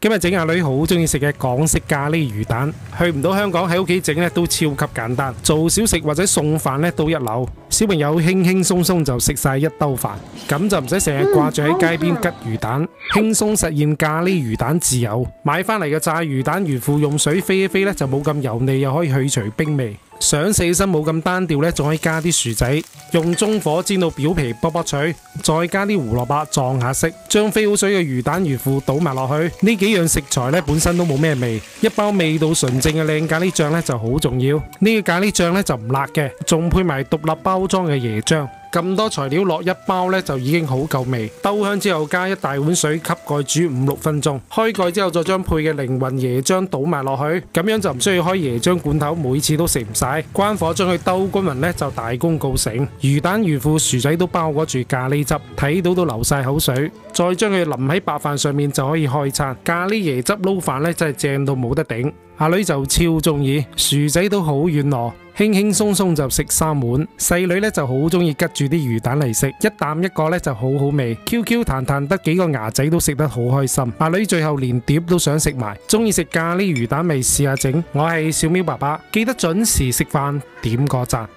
今日整阿女好中意食嘅港式咖喱魚蛋，去唔到香港喺屋企整咧都超級簡單，做小食或者餸飯咧都一流。小朋友輕輕鬆鬆就食晒一兜飯，咁就唔使成日掛住喺街邊吉魚蛋，輕鬆實現咖喱魚蛋自由。買翻嚟嘅炸魚蛋魚腐用水飛一飛咧就冇咁油膩，又可以去除冰味。想死身冇咁單調呢，仲可以加啲薯仔，用中火煎到表皮卜卜脆，再加啲胡蘿蔔撞下色，將飛好水嘅魚蛋魚腐倒埋落去。呢幾樣食材呢本身都冇咩味，一包味道純正嘅靚咖喱醬呢就好重要。呢個咖喱醬呢就唔辣嘅，仲配埋獨立包裝嘅椰漿。咁多材料落一包呢，就已經好夠味。兜香之後加一大碗水，吸蓋煮5-6分鐘。開蓋之後再將配嘅靈魂椰漿倒埋落去，咁樣就唔需要開椰漿罐頭，每次都食唔晒。關火將佢兜均勻呢，就大功告成。魚蛋魚腐薯仔都包裹住咖喱汁，睇到都流晒口水。再將佢淋喺白飯上面就可以開餐。咖喱椰汁撈飯呢，真係正到冇得頂。阿女就超中意，薯仔都好軟糯，輕輕鬆鬆就食3碗。細女呢就好中意吉住啲魚蛋嚟食，一啖一個呢就好好味，Q 彈彈得幾個牙仔都食得好開心。阿女最後連碟都想食埋，中意食咖喱魚蛋未試下整？我係小喵爸爸，記得準時食飯，點個讚。